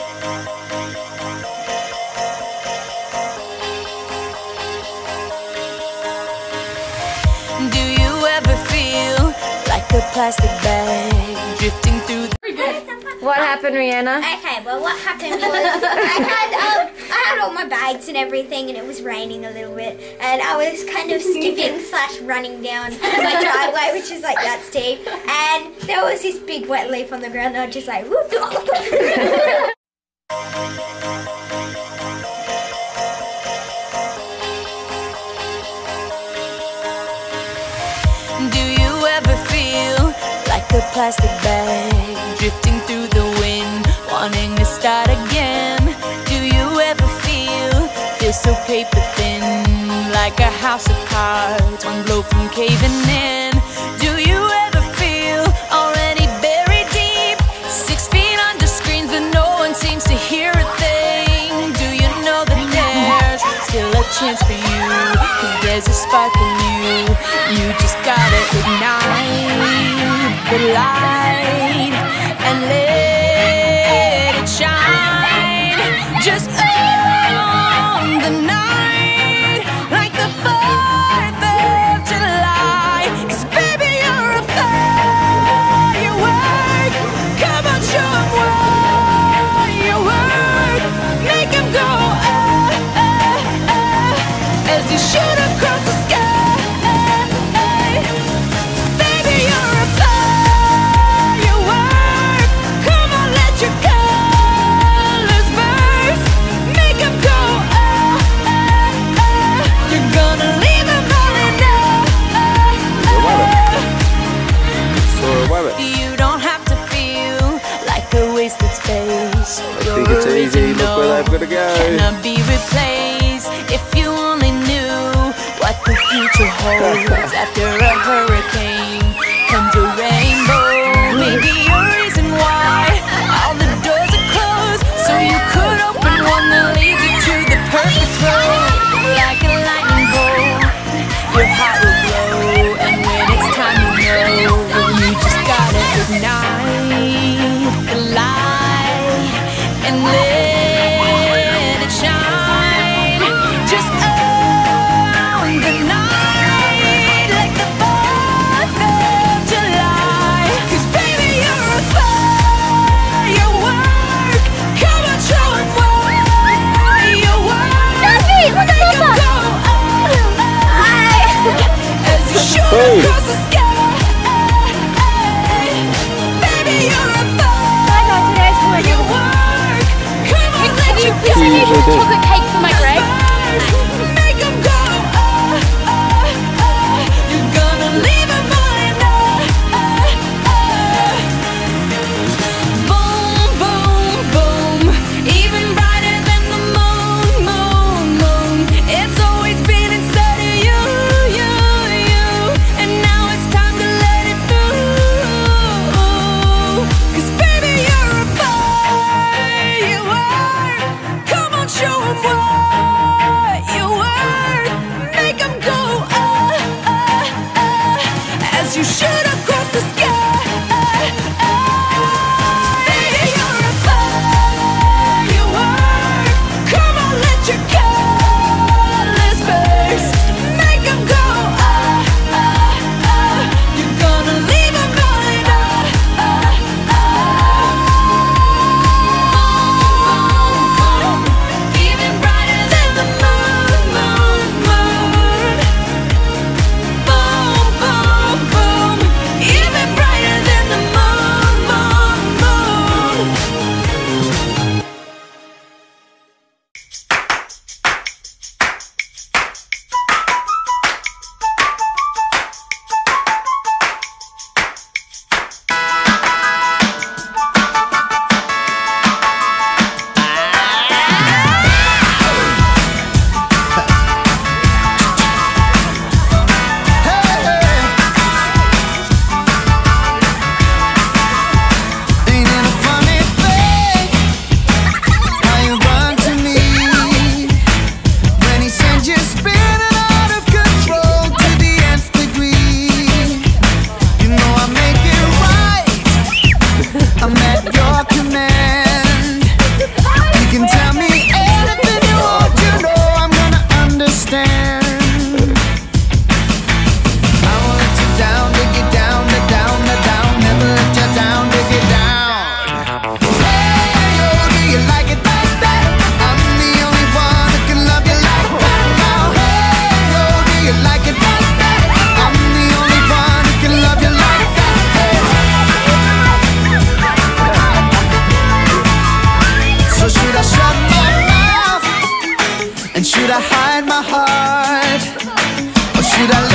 Do you ever feel like a plastic bag drifting through the... What happened, Rihanna? Okay, well what happened was I had all my bags and everything, and it was raining a little bit, and I was kind of skipping / running down my driveway, which is like that steep, and there was this big wet leaf on the ground, and I was just like whoop. Do you ever feel like a plastic bag drifting through the wind, wanting to start again? Do you ever feel so paper thin, like a house of cards, one blow from caving in? Do you ever feel already buried deep, 6 feet under screens, but no one seems to hear a thing? Do you know that there's still a chance for you, 'cause there's a spark in you? You just gotta ignite the light and let it shine. Just own the night like the 4th of July. 'Cause baby, you're a firework. Come on, show 'em what you work. Make 'em go as you shoot across the sky. You don't have to feel like a wasted space. Take it easy, look where they've got to go. Cannot be replaced. If you only knew what the future holds. After a hurricane comes a rainbow. Maybe a reason why all the doors are closed, so you could open one that leads you to the perfect road. Like a lightning bolt, your heart will glow, and when it's time you know, you just gotta ignite the light and let it shine. Just own the night like the And should I hide my heart, or should I